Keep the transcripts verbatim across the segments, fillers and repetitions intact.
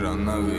Жаннави.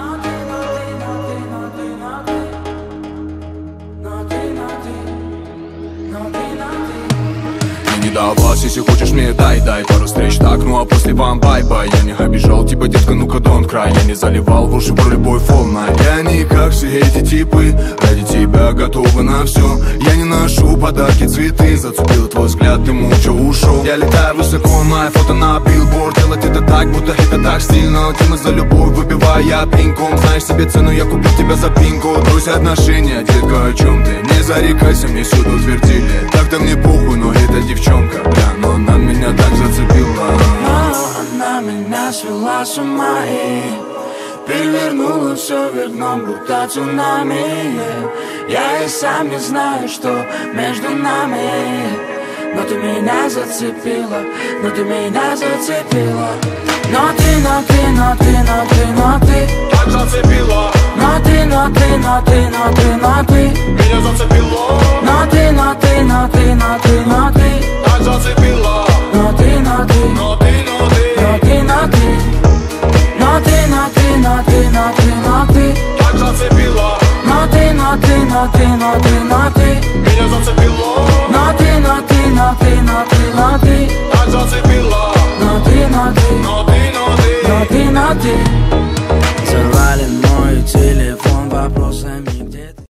Не давалась, если хочешь мне дай, дай пару встреч, так, ну а после вам бай-бай. Я не обижал, типа, детка, ну-ка, don't cry. Я не заливал в уши про любой волна. Я не как все эти типы, ради тебя готовы на все. Я не ношу подарки, цветы, зацепил твой взгляд, ты молча ушел. Я летаю высоко, мое фото на билборд. Делать это так, будто это так стильно. Тема за любовь, выпивая пинком. Знаешь себе цену, я купил тебя за пинку. Брось отношения, детка, о чем ты? Не зарекайся, мне всюду твердили. Так-то мне похуй, но это девчонка, бля, но она меня так зацепила. Но она меня свела с ума и перевернула все вверх дном, будто цунами. Я и сам не знаю, что между нами. Но ты меня зацепила, но ты меня зацепила. Но ты, но ты, но ты, но ты, но ты Так зацепила. Но ты, но ты, но ты, но ты, но ты Меня зацепила. Но ты, но ты, но ты, но ты, но ты Так зацепила. Но ты, но ты, Но ты, но ты, но ты, но ты Но ты, но ты, но ты, но ты, но ты так зацепила. Но ты, но ты, но ты, но ты,